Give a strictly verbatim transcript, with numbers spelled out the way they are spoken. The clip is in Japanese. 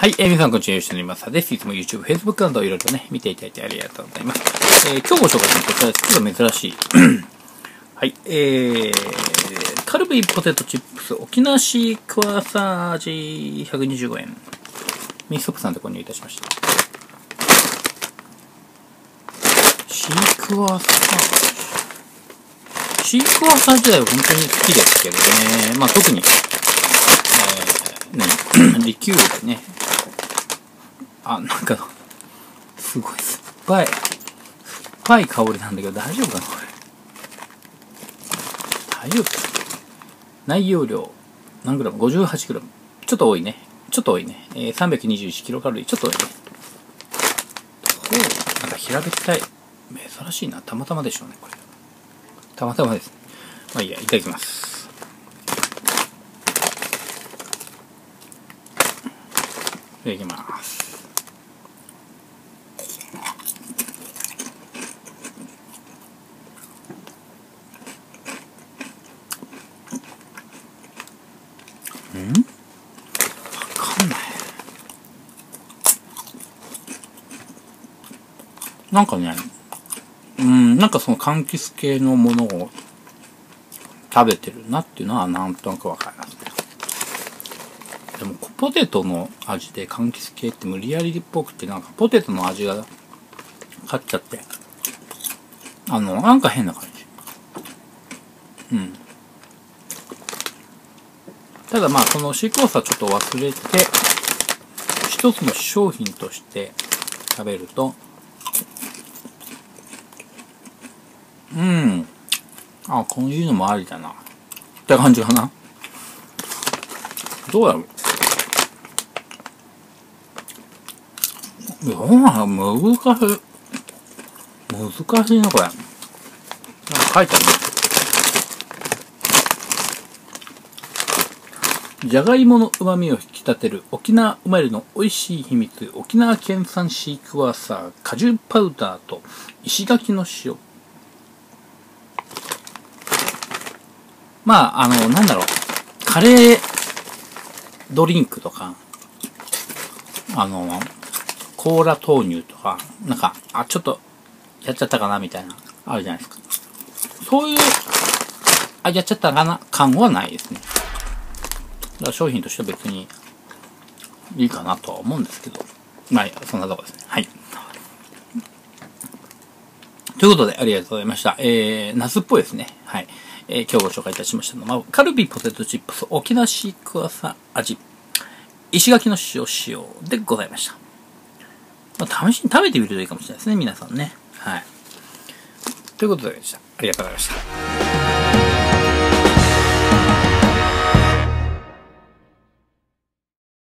はい、えー、皆さんこんにちは、よろしくお願いします。です。いつも YouTube、Facebook などいろいろとね、見ていただいてありがとうございます。えー、今日ご紹介するのはこちらです。ちょっと珍しい。はい、えー、カルビーポテトチップス、沖縄シークワーサー味ひゃくにじゅうごえん。ミニストップさんで購入いたしました。シークワーサーシークワーサー自体は本当に好きですけどね。まあ特に、えー、ね、リキュールでね、あ、なんか、すごい酸っぱい。酸っぱい香りなんだけど大丈夫かなこれ。大丈夫か内容量、何グラム ?ごじゅうはちグラム。ちょっと多いね。ちょっと多いね。えー、さんびゃくにじゅういちキロカロリー。ちょっと多いね。ほう、なんか平べったい。珍しいな。たまたまでしょうね、これ。たまたまです。まあいいや、いただきます。いただきます。ん？わかんない。なんかね、うん、なんかその柑橘系のものを食べてるなっていうのはなんとなくわかりますね。でもポテトの味で柑橘系って無理やりっぽくて、なんかポテトの味が勝っちゃって、あの、なんか変な感じ。うん。ただまあ、そのシークワーサーちょっと忘れて、一つの商品として食べると、うん。あ、こういうのもありだな。って感じかな。どうやろう。いや、難しい。難しいな、これ。なんか書いてあるね。じゃがいもの旨味を引き立てる沖縄生まれの美味しい秘密、沖縄県産シークワーサー、果汁パウダーと石垣の塩。まあ、あの、なんだろう。カレードリンクとか、あの、コーラ豆乳とか、なんか、あ、ちょっと、やっちゃったかなみたいな、あるじゃないですか。そういう、あ、やっちゃったかな感はないですね。だから商品としては別にいいかなとは思うんですけど。まあ、そんなとこですね。はい。ということで、ありがとうございました。えー、夏っぽいですね。はい。えー、今日ご紹介いたしましたのは、カルビポテトチップス沖縄シークワーサー味、石垣の塩塩でございました。まあ、試しに食べてみるといいかもしれないですね、皆さんね。はい。ということでした。ありがとうございました。